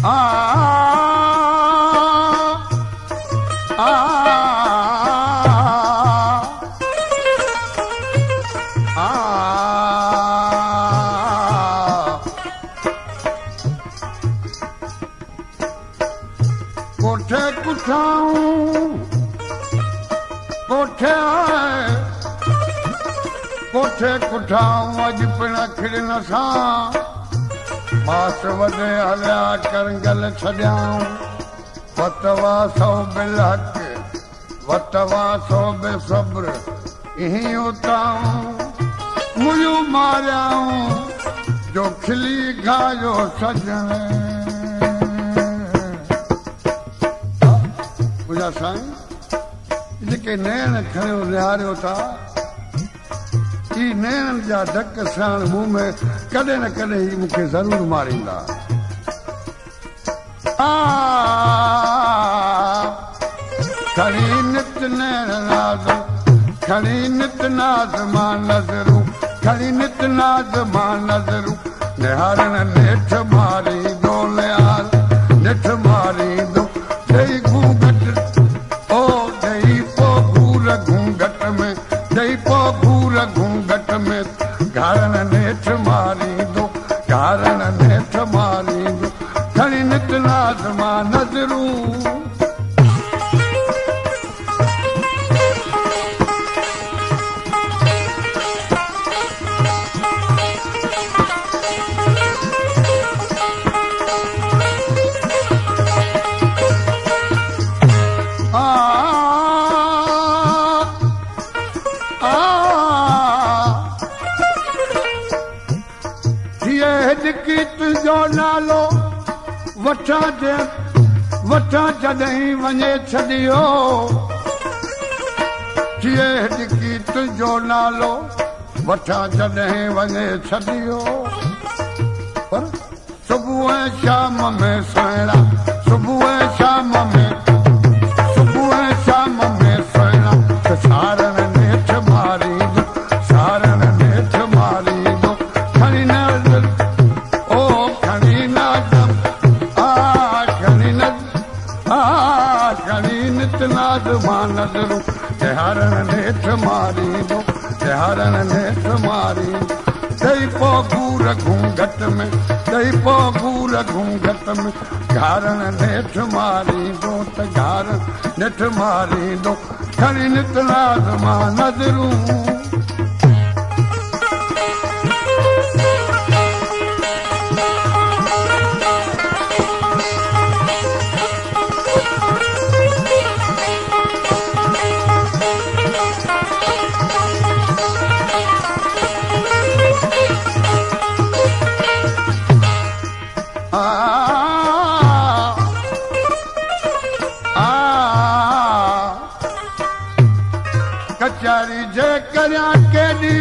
कोठे कुठाऊं कोठे कोठे कुठाऊं अॼु पिण खिड़न सां बास वॾे हलिया करंगल छॾियाऊं वतवा सौ बिलहक वतवा सौ बेसब्र इहीं उताऊं मुयूं मारियाऊं जो खिली घायो सजण पूजा साईं जेके नैण खणियो निहारियो था ई नैण जा ढक साण मुंह में कॾहिं न कॾहिं ही मूंखे ज़रूर मारींदा खणी नित नैण नाज़ खणी नित नाज़ मां नज़रूं खणी नित नाज़ मां नज़रूं निहारण नेठ मारींदो निहार नेठ मारींदो ॾेई घूंघट ओ ॾेई पो घूर घूंघट में ॾेई पो घूर घूंघट में घारण नेठ मारींदो घारण नेठ मारींदो खणी नित नाज़ मां नज़रूं जो नालो वठां जॾहिं वञे छॾियो थिए हिॾकी तुंहिंजो नालो वठां जॾहिं वञे छॾियो पर सुबुह ऐं शाम में सुहिणा सुबुह ऐं शाम में सुहिणा सारण नेठ मारींदो सारण नेठ मारींदो खणी न नाज़ मां नज़रूं तिहारण नेठ मारींदो तिहारण नेठ मारींदो ॾेई पो घूर घूंघट में ॾेई पो घूर घूंघट में घारण नेठ मारींदो त घारण नेठ मारींदो खणी नित नाज़ मां नज़रूं कचारी जे करियां केॾी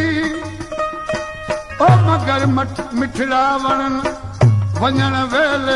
ओ मगर मिठड़ा वणन वञण वेले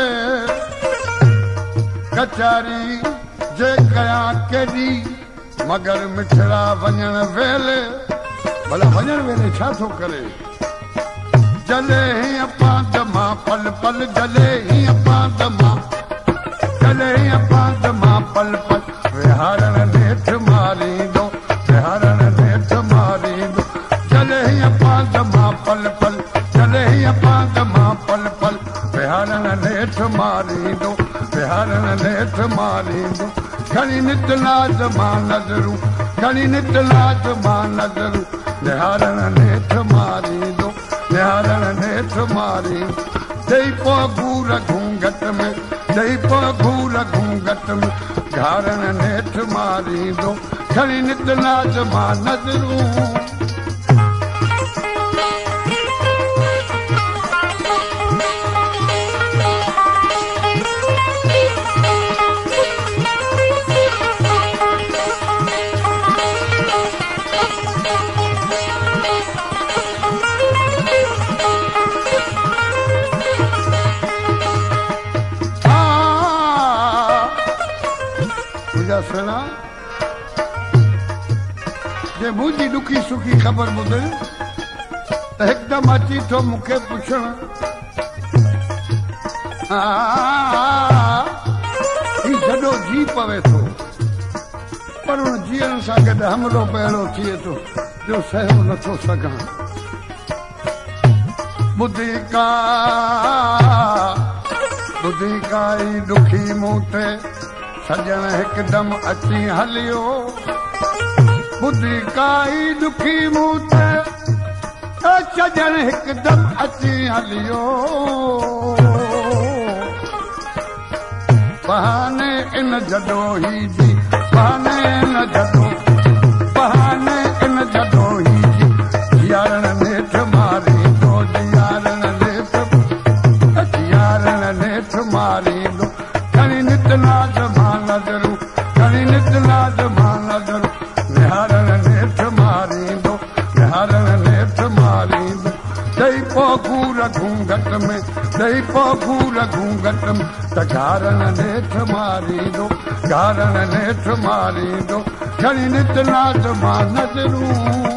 कचारी जे करियां केॾी मगर मिठड़ा वञण वेले भला वञण वेले छा थो करे जले हीअं पांद मां पल पल जले हीअं पांद मां जले हीअं पांद मां पल पल विहारण नेठ मारींदो विहारण नेठ मारींदो जले हीअं पांद मां पल पल जले हीअं पांद मां पल पल विहारण नेठ मारींदो विहारण नेठ मारींदो खणी नित नाज़ मां नज़रूं खणी नित नाज़ मां नज़रूं निहारण नेठ मारींदो निहारण नेठ मारींदो ॾेई पो घूर घूंघट में ॾेई पो घूर घूंघट में घारण नेठ मारींदो खणी नित नाज़ मां नज़रूं सुना जे मुंहिंजी ॾुखी सुखी ख़बर ॿुधे त हिकदमि अची थो मूंखे पुछण जॾो जी पवे थो पर हुन जीअण सां गॾु हमलो पहिरियों थिए थो जो सहयो नथो सघां ॿुधी काई ॾुखी मूं ते सॼण हिकदमि अची हलियो ॿुधी काई ॾुखी मूं ते सॼण हिकदमि अची हलियो बहाने इन जॾोही जी बहाने इन जॾोही जी यारण नेठ मारींदो यारण नेठ मारींदो खणी नित नाद मां नज़रूं खणी नित नाद मां नज़रूं निहारण नेठ मारींदो निहारण नेठ मारींदो ॾेई पो घूर घूंघट में ॾेई पो घूर घूंघट में त घारण नेठ मारींदो घारण नेठ मारींदो खणी नित नाद मां नज़रूं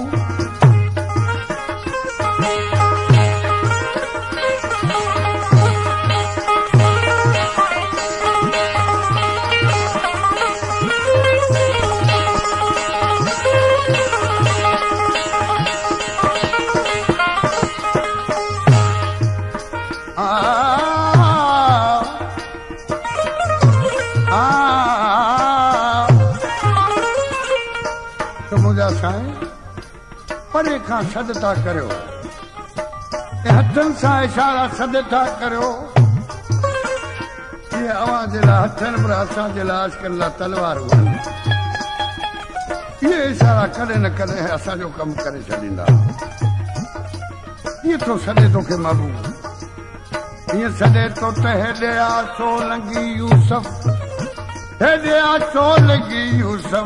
परे खां सॾ था करियो हथनि सां इशारा सॾ था करियो इहे अव्हां जे लाइ हथनि पर असांजे लाइ अॼुकल्ह लाइ तलवारूं आहिनि इहे इशारा कॾहिं न कॾहिं असांजो कमु करे छॾींदा कीअं थो सॾे तोखे महबूब हीअं सॾे थो त हेॾे आसो लंगी यूसफ हेॾे आसो लंगी यूसफ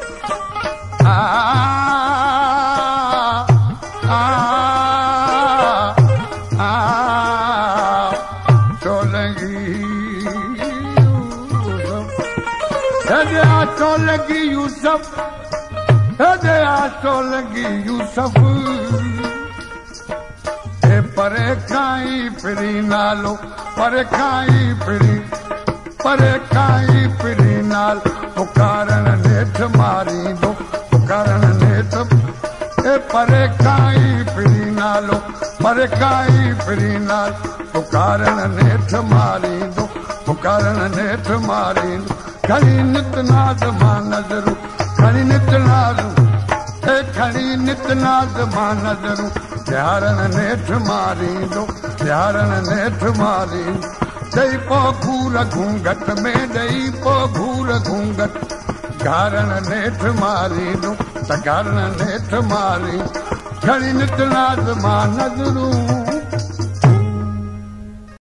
लगी यूसफ हेॾे आसो लगी यूसफ हे परे खाई फिरी नालो परे खाई फिरी नाल पुकारण नेठ मारींदो पुकारण नेठ हे परे खाई फिरी नालो परे खाई फिरी नाल पुकारण नेठ मारींदो पुकारण नेठ मारींदो खणी नित नाद मां नज़रूं खणी नित नाद खणी नित नाद मां नज़रूं यारण नेठ मारींदो यारण नेठ मारींदो ॾेई पो घूर घूंघट में ॾेई पो घूर घूंघट घारण नेठ मारींदो त घारण नेठ मारींदो खणी नित नाद मां नज़रूं